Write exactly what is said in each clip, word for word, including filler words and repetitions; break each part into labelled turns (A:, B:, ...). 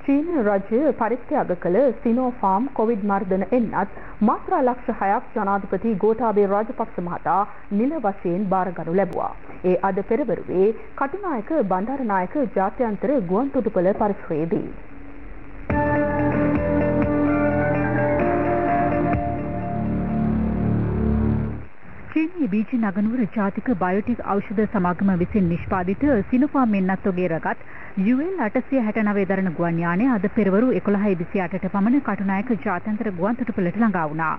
A: චීන රජය පරිත්‍යාග කළ සිනෝෆාම් කොවිඩ් මර්ධන එන්නත් මාත්‍රා ලක්ෂ හයක් ජනාධිපති ගෝඨාභය රාජපක්ෂ මහතා නිල වශයෙන් බාරගනු ලැබුවා. ඒ අද පෙරවරුවේ කටුනායක බණ්ඩාරනායක ජාත්‍යන්තර ගුවන්තොටුපළ පරිශ්‍රයේදී. චීනයේ බීජිං නගරනුවර ජාතික බයොටික් ඖෂධ සමාගම විසින් නිෂ්පාදිත සිනෝෆාම් එන්නත් ඔගේ රගත් යු එල් අටසිය හැටනවය දරන ගුවන් යානය අද පෙරවරු එකොළහයි විසි අටට පමණ කටුනායක ජාත්‍යන්තර ගුවන්තොටුපළට ළඟා වුණා.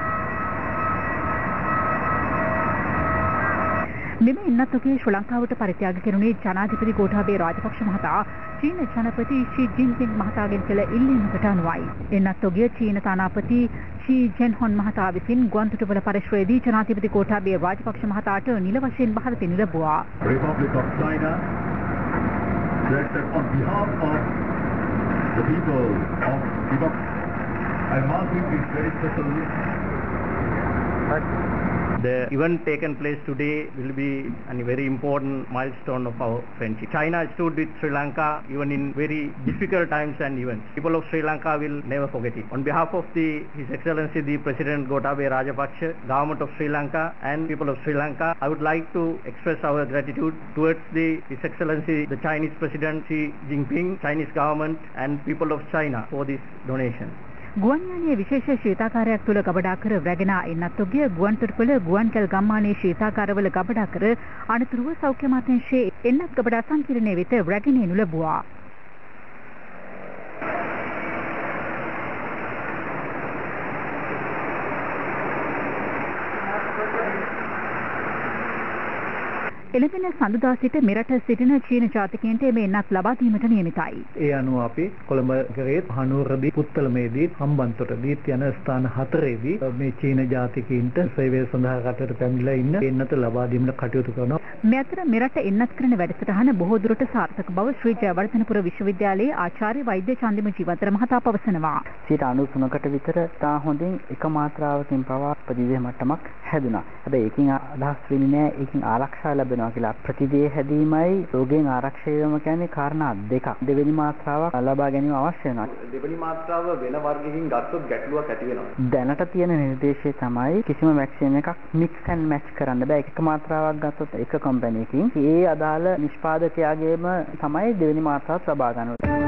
A: මෙම එන්නත් ඔගේ ශ්‍රී ලංකාවට පරිත්‍යාග කෙරුණේ ජනාධිපති ගෝඨාභය රාජපක්ෂ මහතා චීන ජනපති ෂී ජින්පිං මහතාගෙන් කළ ඉල්ලීමකට අනුවයි. එන්නත් ඔගේ චීන තානාපති ෂී ජෙන්හොන් මහතා විසින් ගුවන්තොටුපළ පරිශ්‍රයේදී ජනාධිපති ගෝඨාභය රාජපක්ෂ මහතාට නිල වශයෙන් බහර දෙනු ලැබුවා.
B: Republic of China, directed on behalf of the people of Tibet, I mark this very special.
C: The event taken place today will be a very important milestone of our friendship. China stood with Sri Lanka even in very difficult times and events. People of Sri Lanka will never forget it. On behalf of the His Excellency the President Gotabaya Rajapaksa, Government of Sri Lanka and people of Sri Lanka, I would like to express our gratitude towards the His Excellency the Chinese President Xi Jinping, Chinese government and people of China for this donation.
A: ගුවන් යානයේ විශේෂ ශීතාකාරයක් තුල ගබඩා කර රැගෙන එන්නත් ඔගේ ගුවන්තොටුපළ ගුවන්කැල් ගම්මානයේ ශීතාකාරවල ගබඩා කර අනතුරුව සෞඛ්‍ය අමාත්‍යාංශයේ එන්නත් ගබඩා සංකීර්ණය වෙත රැගෙන එනු ලැබුවා. එළඹෙන සඳුදා සිට මෙරට සිටින චීන ජාතිකයන්ට මේ එන්නත් ලබා දීමට නියමිතයි.
D: ඒ අනුව අපි කොළඹ නගරයේ හනුවරදී පුත්තලමේදී හම්බන්තොටදී යන ස්ථාන හතරේදී මේ චීන ජාතිකයින්ට සේවය සඳහා රටට පැමිණලා ඉන්න එන්නත ලබා දීමට කටයුතු කරනවා.
A: මේ අතර මෙරට එන්නත් කරන වැඩසටහන බොහෝ දුරට සාර්ථක බව ශ්‍රී ජයවර්ධනපුර විශ්වවිද්‍යාලයේ ආචාර්ය වෛද්‍ය චන්දිම ජීවන්තර මහතා පවසනවා.
E: සිට අනූ තුනකට විතර තා හොඳින් එක මාත්‍රාවකින් පවා ප්‍රතිදේහ මට්ටමක් හැදුනා. හැබැයි ඒකින් අදහස් වෙන්නේ නැහැ ඒකින් ආරක්ෂා ලැබෙනවා කියලා. ප්‍රතිදේහ හැදීමයි රෝගයෙන් ආරක්ෂා වීම කියන්නේ කාරණා දෙකක්. දෙවෙනි මාත්‍රාවක් ලබා ගැනීම අවශ්‍ය වෙනවා.
F: දෙවෙනි මාත්‍රාව වෙන වර්ගයකින් ගත්තොත් ගැටලුවක් ඇති වෙනවා.
E: දැනට තියෙන නිර්දේශය තමයි කිසිම වැක්සින් එකක් මික්ස් ඇන්ඩ් මැච් කරන්න බෑ. එක මාත්‍රාවක් ගත්තොත් එක කම්පැනි එකකින් ඒ අදාළ නිෂ්පාදකයාගේම තමයි දෙවෙනි මාත්‍රාවත් ලබා ගන්න ඕනේ.